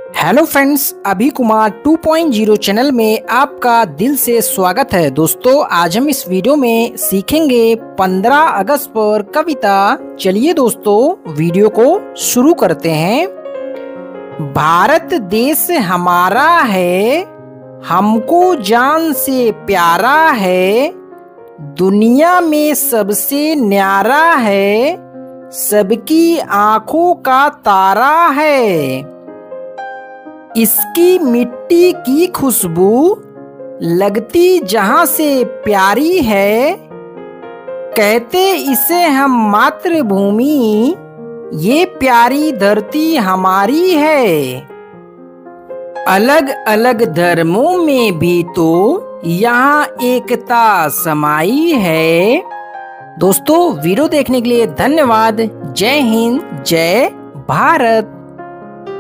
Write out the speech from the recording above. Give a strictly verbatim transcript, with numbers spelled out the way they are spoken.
Hello friends, Abhi Kumar two point zero channel में आपका दिल से स्वागत है। दोस्तों, आज हम इस वीडियो में सीखेंगे पंद्रह अगस्त पर कविता। चलिए दोस्तों, वीडियो को शुरू करते हैं। भारत देश हमारा है, हमको जान से प्यारा है, दुनिया में सबसे न्यारा है, सबकी आंखों का तारा है। इसकी मिट्टी की खुशबू लगती जहां से प्यारी है, कहते इसे हम मातृभूमि, ये प्यारी धरती हमारी है। अलग अलग धर्मों में भी तो यहाँ एकता समाई है। दोस्तों, वीडियो देखने के लिए धन्यवाद। जय हिंद, जय भारत।